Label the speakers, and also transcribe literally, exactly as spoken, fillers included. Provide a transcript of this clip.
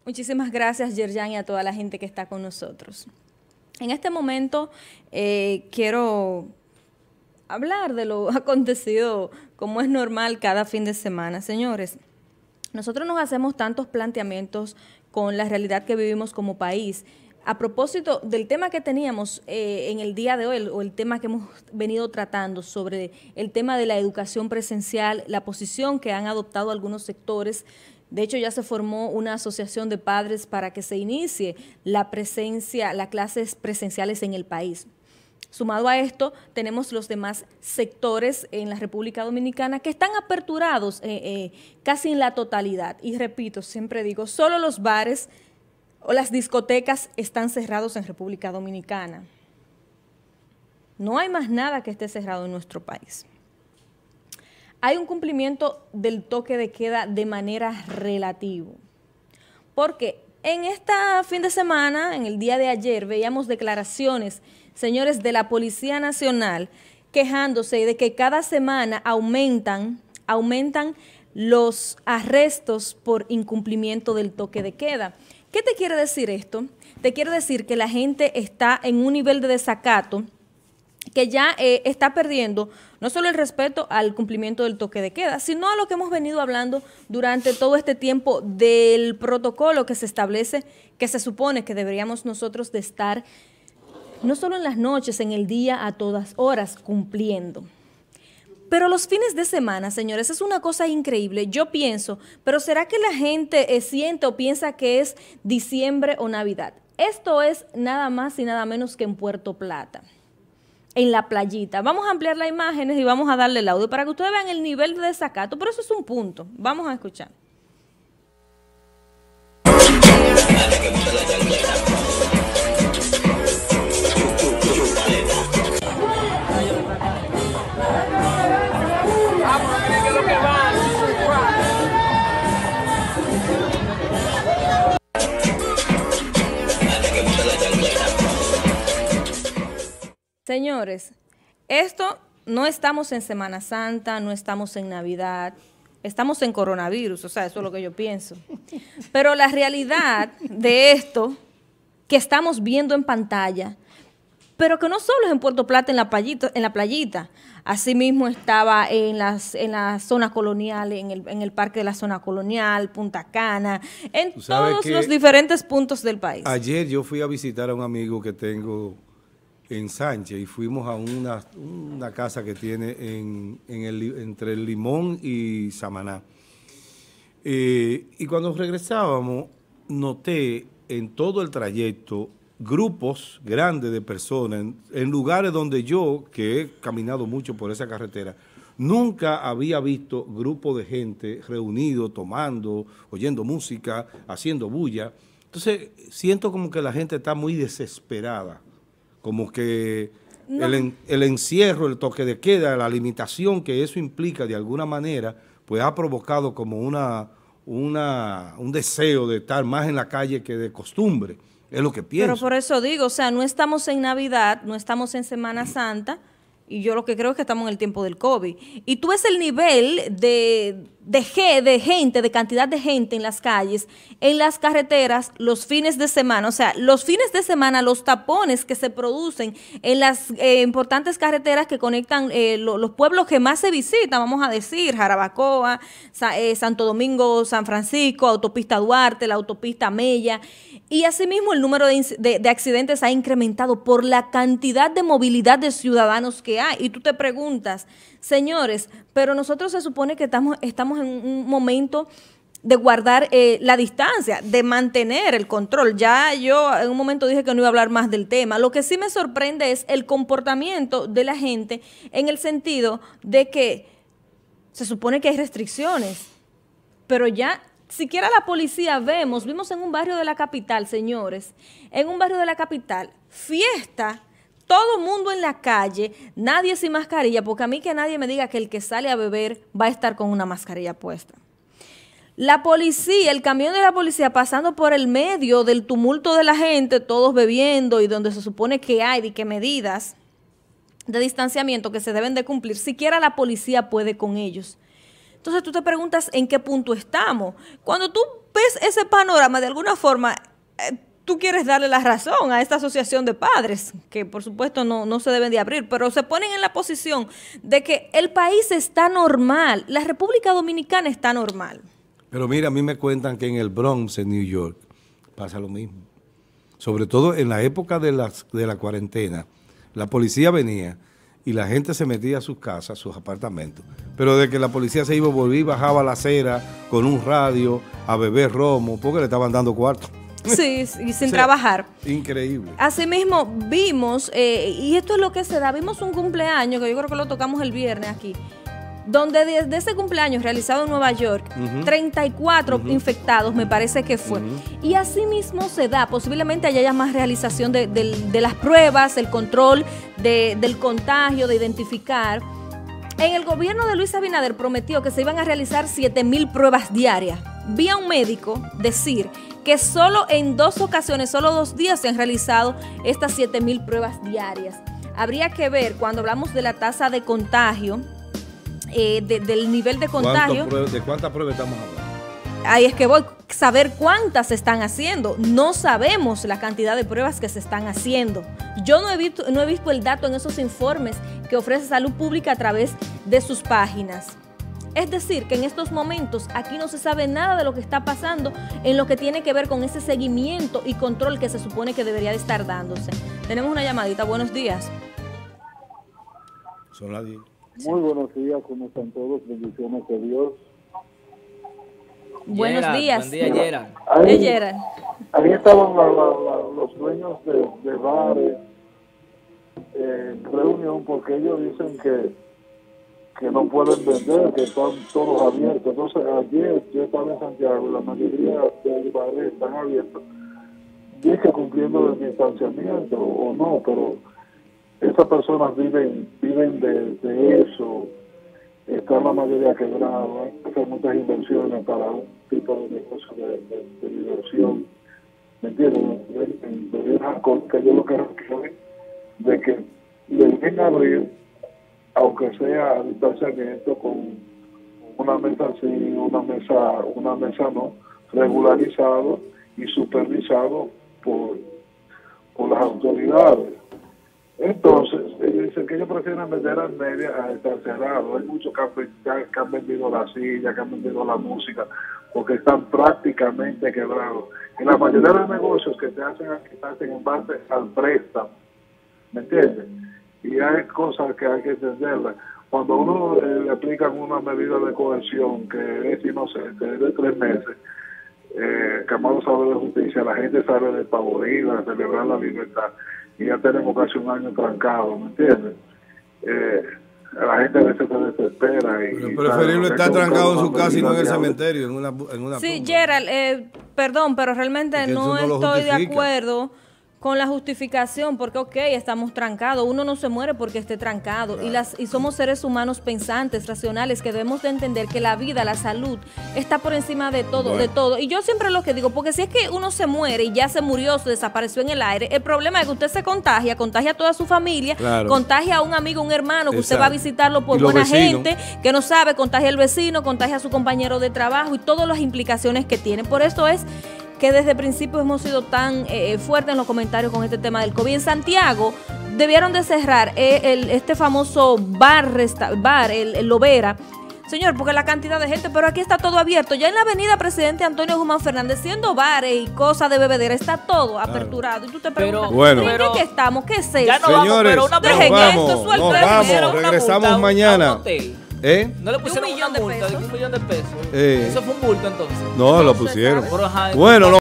Speaker 1: Muchísimas gracias, Yerjan, y a toda la gente que está con nosotros. En este momento eh, quiero hablar de lo acontecido como es normal cada fin de semana. Señores, nosotros nos hacemos tantos planteamientos con la realidad que vivimos como país. A propósito del tema que teníamos eh, en el día de hoy, o el tema que hemos venido tratando sobre el tema de la educación presencial, la posición que han adoptado algunos sectores. De hecho, ya se formó una asociación de padres para que se inicie la presencia, las clases presenciales en el país. Sumado a esto, tenemos los demás sectores en la República Dominicana que están aperturados eh, eh, casi en la totalidad. Y repito, siempre digo, solo los bares o las discotecas están cerrados en República Dominicana. No hay más nada que esté cerrado en nuestro país. Hay un cumplimiento del toque de queda de manera relativa. Porque en este fin de semana, en el día de ayer, veíamos declaraciones, señores, de la Policía Nacional quejándose de que cada semana aumentan, aumentan los arrestos por incumplimiento del toque de queda. ¿Qué te quiere decir esto? Te quiere decir que la gente está en un nivel de desacato que ya eh, está perdiendo no solo el respeto al cumplimiento del toque de queda, sino a lo que hemos venido hablando durante todo este tiempo del protocolo que se establece, que se supone que deberíamos nosotros de estar no solo en las noches, en el día, a todas horas, cumpliendo. Pero los fines de semana, señores, es una cosa increíble. Yo pienso, pero ¿será que la gente eh, siente o piensa que es diciembre o Navidad? Esto es nada más y nada menos que en Puerto Plata, en la playita. Vamos a ampliar las imágenes y vamos a darle el audio para que ustedes vean el nivel de desacato, pero eso es un punto. Vamos a escuchar. Señores, esto no estamos en Semana Santa, no estamos en Navidad, estamos en coronavirus, o sea, eso es lo que yo pienso. Pero la realidad de esto que estamos viendo en pantalla, pero que no solo es en Puerto Plata, en la playita, en la playita, asimismo estaba en las en la zona colonial, en el, en el parque de la zona colonial, Punta Cana, en todos los diferentes puntos del país.
Speaker 2: Ayer yo fui a visitar a un amigo que tengo en Sánchez y fuimos a una, una casa que tiene en, en el, entre el Limón y Samaná. Eh, y cuando regresábamos, noté en todo el trayecto grupos grandes de personas en, en lugares donde yo, que he caminado mucho por esa carretera, nunca había visto grupos de gente reunidos, tomando, oyendo música, haciendo bulla. Entonces, siento como que la gente está muy desesperada. Como que no. el, en, el encierro, el toque de queda, la limitación que eso implica de alguna manera, pues ha provocado como una, una, un deseo de estar más en la calle que de costumbre, es lo que pienso.
Speaker 1: Pero por eso digo, o sea, no estamos en Navidad, no estamos en Semana Santa, y yo lo que creo es que estamos en el tiempo del COVID. Y tú ves el nivel de, de, de gente, de cantidad de gente en las calles, en las carreteras, los fines de semana. O sea, los fines de semana, los tapones que se producen en las eh, importantes carreteras que conectan eh, lo, los pueblos que más se visitan, vamos a decir, Jarabacoa, Sa, eh, Santo Domingo, San Francisco, Autopista Duarte, la Autopista Mella. Y asimismo el número de, de, de accidentes ha incrementado por la cantidad de movilidad de ciudadanos que hay. Y tú te preguntas, señores, pero nosotros se supone que estamos, estamos en un momento de guardar eh, la distancia, de mantener el control. Ya yo en un momento dije que no iba a hablar más del tema. Lo que sí me sorprende es el comportamiento de la gente en el sentido de que se supone que hay restricciones, pero ya siquiera la policía vemos, vimos en un barrio de la capital, señores, en un barrio de la capital, fiesta, todo mundo en la calle, nadie sin mascarilla, porque a mí que nadie me diga que el que sale a beber va a estar con una mascarilla puesta. La policía, el camión de la policía pasando por el medio del tumulto de la gente, todos bebiendo y donde se supone que hay de qué medidas de distanciamiento que se deben de cumplir, siquiera la policía puede con ellos. Entonces tú te preguntas en qué punto estamos. Cuando tú ves ese panorama de alguna forma, eh, tú quieres darle la razón a esta asociación de padres, que por supuesto no, no se deben de abrir, pero se ponen en la posición de que el país está normal, la República Dominicana está normal.
Speaker 2: Pero mira, a mí me cuentan que en el Bronx, en New York, pasa lo mismo. Sobre todo en la época de, las, de la cuarentena, la policía venía y la gente se metía a sus casas, a sus apartamentos. Pero de que la policía se iba, volvía y bajaba la acera con un radio a beber romo, porque le estaban dando cuarto.
Speaker 1: Sí, y sin
Speaker 2: o sea,
Speaker 1: trabajar.
Speaker 2: Increíble.
Speaker 1: Asimismo, vimos, eh, y esto es lo que se da, vimos un cumpleaños, que yo creo que lo tocamos el viernes aquí, donde desde ese cumpleaños realizado en Nueva York, uh-huh. treinta y cuatro uh-huh. infectados, me parece que fue. Uh-huh. Y asimismo se da, posiblemente haya más realización de, de, de las pruebas, el control de, del contagio, de identificar. En el gobierno de Luis Abinader prometió que se iban a realizar siete mil pruebas diarias. Vi a un médico decir que solo en dos ocasiones, solo dos días se han realizado estas siete mil pruebas diarias. Habría que ver, cuando hablamos de la tasa de contagio, eh, de, del nivel de contagio.
Speaker 2: ¿De cuántas pruebas estamos hablando?
Speaker 1: Ahí es que voy a saber cuántas se están haciendo. No sabemos la cantidad de pruebas que se están haciendo. Yo no he visto, no he visto el dato en esos informes que ofrece Salud Pública a través de sus páginas. Es decir, que en estos momentos aquí no se sabe nada de lo que está pasando en lo que tiene que ver con ese seguimiento y control que se supone que debería de estar dándose. Tenemos una llamadita. Buenos días.
Speaker 2: Son las diez.
Speaker 3: Muy buenos días, ¿cómo están todos? Bendiciones de Dios.
Speaker 1: Buenos
Speaker 4: Gerard,
Speaker 1: días.
Speaker 4: Buen día, Gerard.
Speaker 3: Ahí,
Speaker 1: Gerard.
Speaker 3: ahí estaban la, la, la, los dueños de, de bares eh, en reunión porque ellos dicen que, que no pueden vender, que están todos abiertos. Entonces, ayer yo estaba en Santiago y la mayoría de los bares están abiertos. Dice cumpliendo el distanciamiento o no, pero esas personas viven viven de, de eso. Está la mayoría quebrada, hay que hacer muchas inversiones para un tipo de negocio de, de, de diversión. ¿Me entiendes? Que yo lo que requiero es de que deben abrir, aunque sea a distanciamiento, con una mesa sí, una mesa, una mesa no, regularizado y supervisado por, por las autoridades. Entonces, ellos dicen que ellos prefieren vender al media a estar cerrado. Hay muchos que han, que han vendido la silla, que han vendido la música, porque están prácticamente quebrados. Y la mayoría de los negocios que se hacen aquí se hacen en base al préstamo, ¿me entiendes? Y hay cosas que hay que entenderlas. Cuando uno eh, le aplican una medida de coerción, que es inocente, de tres meses, eh, que vamos a ver de justicia, la gente sale de pavorida, a celebrar la libertad. Y ya tenemos casi un año trancado, ¿me entiendes? Eh, la gente a veces se desespera. Y,
Speaker 2: es preferible
Speaker 3: y,
Speaker 2: estar trancado en su casa y no en el cementerio, en una, en una
Speaker 1: Sí,
Speaker 2: tumba.
Speaker 1: Gerald, eh, perdón, pero realmente no, no estoy de acuerdo con la justificación, porque ok, estamos trancados, uno no se muere porque esté trancado, claro. y, las, y somos seres humanos pensantes, racionales, que debemos de entender que la vida, la salud, está por encima de todo, bueno. de todo. Y yo siempre lo que digo, porque si es que uno se muere y ya se murió, se desapareció en el aire, el problema es que usted se contagia, contagia a toda su familia, claro. contagia a un amigo, un hermano, que Exacto. usted va a visitarlo por buena vecinos. gente, que no sabe, contagia al vecino, contagia a su compañero de trabajo y todas las implicaciones que tiene. Por eso es que desde el principio hemos sido tan eh, fuertes en los comentarios con este tema del COVID. En Santiago debieron de cerrar eh, el, este famoso bar, resta, bar el, el Lovera, señor, porque la cantidad de gente, pero aquí está todo abierto. Ya en la avenida Presidente Antonio Guzmán Fernández, siendo bares y cosas de bebedera, está todo claro. aperturado. Y tú te preguntas,
Speaker 4: pero,
Speaker 2: bueno,
Speaker 1: ¿en qué estamos? ¿Qué es eso?
Speaker 4: Ya no
Speaker 2: Señores,
Speaker 4: vamos, pero una
Speaker 1: dejen
Speaker 2: vamos,
Speaker 1: esto,
Speaker 2: nos vamos, regresamos
Speaker 4: multa,
Speaker 2: mañana.
Speaker 4: Un hotel.
Speaker 2: ¿Eh?
Speaker 4: ¿No le pusieron
Speaker 1: un millón
Speaker 4: una
Speaker 1: de
Speaker 4: multa
Speaker 1: pesos?
Speaker 4: de un millón de pesos?
Speaker 2: Eh.
Speaker 4: Eso fue un bulto entonces.
Speaker 2: No, lo pusieron.
Speaker 4: Pero, ajá,
Speaker 2: bueno,